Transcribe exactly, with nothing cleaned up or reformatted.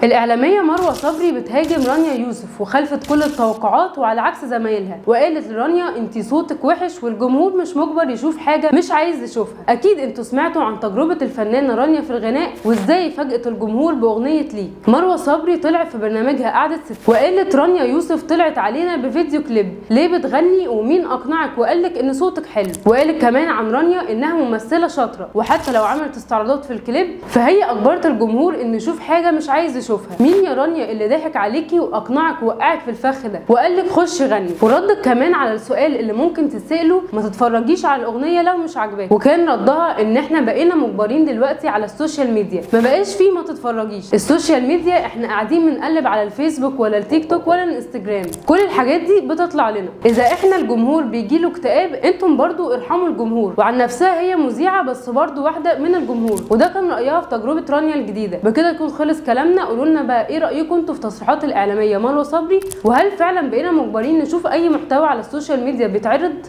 الاعلاميه مروه صبري بتهاجم رانيا يوسف وخلفت كل التوقعات وعلى عكس زمايلها، وقالت لرانيا انت صوتك وحش والجمهور مش مجبر يشوف حاجه مش عايز يشوفها. اكيد انتوا سمعتوا عن تجربه الفنانه رانيا في الغناء وازاي فاجئت الجمهور باغنيه ليه. مروه صبري طلعت في برنامجها قعدة ست وقالت رانيا يوسف طلعت علينا بفيديو كليب ليه بتغني ومين اقنعك وقالك ان صوتك حلو، وقالت كمان عن رانيا انها ممثله شاطره وحتى لو عملت استعراضات في الكليب فهي اجبرت الجمهور انه يشوف حاجه مش عايز يشوفها. مين يا رانيا اللي ضحك عليكي واقنعك ووقعك في الفخ ده وقالك خش غني؟ وردك كمان على السؤال اللي ممكن تساله ما تتفرجيش على الاغنيه لو مش عاجباك، وكان ردها ان احنا بقينا مجبرين دلوقتي على السوشيال ميديا، ما بقاش فيه ما تتفرجيش. السوشيال ميديا احنا قاعدين بنقلب على الفيسبوك ولا التيك توك ولا الانستجرام، كل الحاجات دي بتطلع لنا. اذا احنا الجمهور بيجيله اكتئاب انتم برضو ارحموا الجمهور. وعن نفسها هي مذيعه بس برضو واحده من الجمهور، وده كان رايها في تجربه رانيا الجديده. بكده يكون خلص كلامنا. قولوا لنا بقى ايه رايكم انتوا في تصريحات الاعلاميه مروه صبري، وهل فعلا بقينا مجبرين نشوف اي محتوى على السوشيال ميديا بيتعرض؟